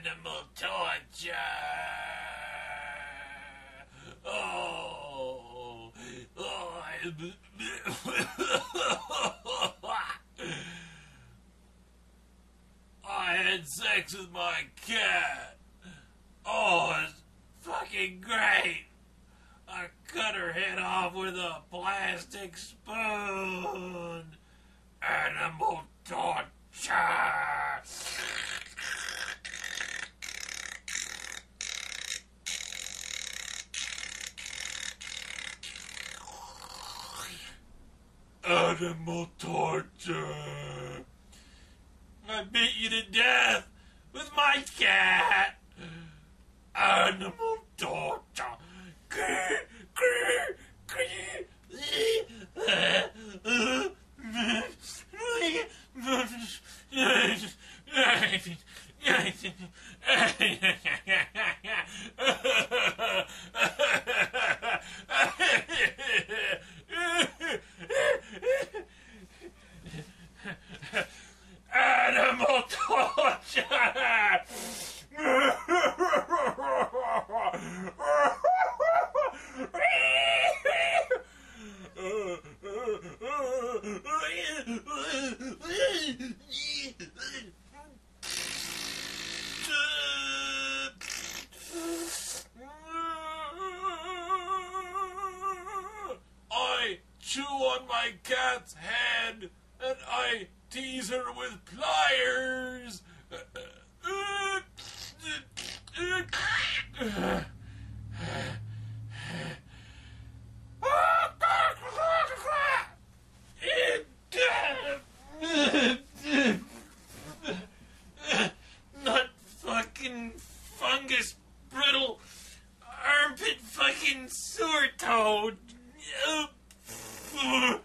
Animal torture! Oh! I had sex with my cat. Oh, it's fucking great. I cut her head off with a plastic spoon. Animal torture. Animal torture. I beat you to death with my cat. Animal torture. Animal torture! I chew on my cat's head and I tease her with pliers. Not fucking fungus, brittle, armpit fucking sewer toad.